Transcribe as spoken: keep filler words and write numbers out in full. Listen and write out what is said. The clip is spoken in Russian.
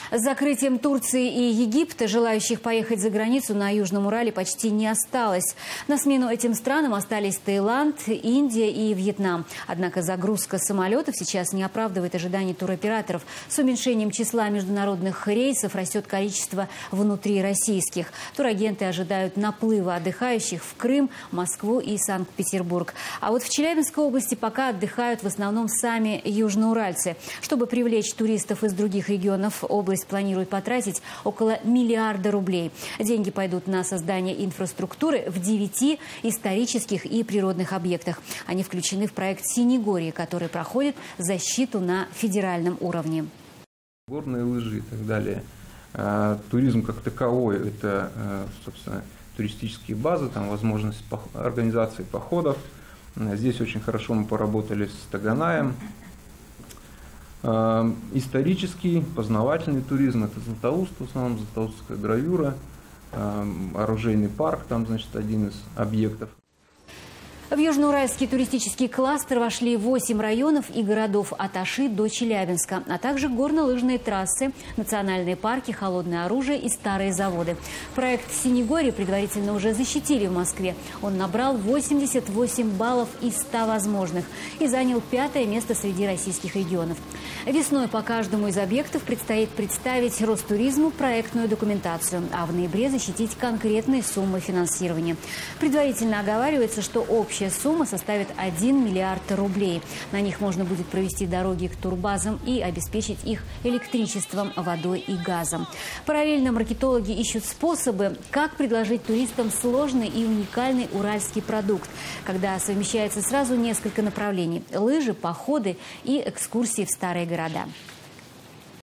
С закрытием Турции и Египта желающих поехать за границу на Южном Урале почти не осталось. На смену этим странам остались Таиланд, Индия и Вьетнам. Однако загрузка самолетов сейчас не оправдывает ожиданий туроператоров. С уменьшением числа международных рейсов растет количество внутрироссийских. Турагенты ожидают наплыва отдыхающих в Крым, Москву и Санкт-Петербург. А вот в Челябинской области пока отдыхают в основном сами южноуральцы. Чтобы привлечь туристов из других регионов, область планирует потратить около миллиарда рублей. Деньги пойдут на создание инфраструктуры в девяти исторических и природных объектах. Они включены в проект «Синегорье», который проходит защиту на федеральном уровне. Горные лыжи и так далее. Туризм как таковой – это, собственно, туристические базы, там возможность организации походов. Здесь очень хорошо мы поработали с Таганаем. Исторический, познавательный туризм – это Златоуст, в основном златоустская гравюра, оружейный парк, там, значит, один из объектов. В Южноуральский туристический кластер вошли восемь районов и городов от Аши до Челябинска, а также горно-лыжные трассы, национальные парки, холодное оружие и старые заводы. Проект «Синегорье» предварительно уже защитили в Москве. Он набрал восемьдесят восемь баллов из ста возможных и занял пятое место среди российских регионов. Весной по каждому из объектов предстоит представить Ростуризму проектную документацию, а в ноябре защитить конкретные суммы финансирования. Предварительно оговаривается, что общая Общая сумма составит один миллиард рублей. На них можно будет провести дороги к турбазам и обеспечить их электричеством, водой и газом. Параллельно маркетологи ищут способы, как предложить туристам сложный и уникальный уральский продукт, когда совмещается сразу несколько направлений – лыжи, походы и экскурсии в старые города.